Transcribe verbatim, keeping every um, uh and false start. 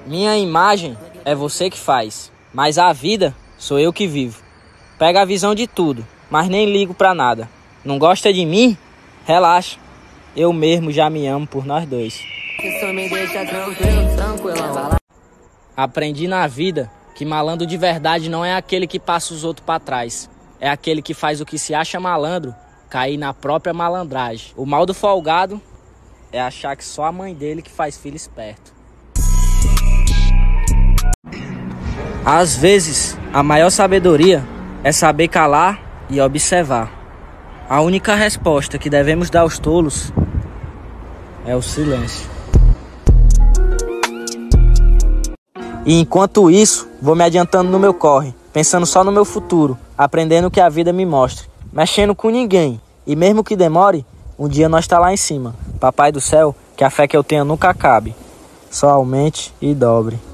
Minha imagem é você que faz, mas a vida sou eu que vivo. Pega a visão de tudo, mas nem ligo pra nada. Não gosta de mim? Relaxa, eu mesmo já me amo por nós dois. Isso me deixa tranquilo, tranquilão. Aprendi na vida que malandro de verdade não é aquele que passa os outros pra trás. É aquele que faz o que se acha malandro cair na própria malandragem. O mal do folgado é achar que só a mãe dele que faz filho esperto. Às vezes, a maior sabedoria é saber calar e observar. A única resposta que devemos dar aos tolos é o silêncio. E enquanto isso, vou me adiantando no meu corre, pensando só no meu futuro, aprendendo o que a vida me mostra, mexendo com ninguém. E mesmo que demore, um dia nós tá lá em cima. Papai do céu, que a fé que eu tenho nunca acabe, só aumente e dobre.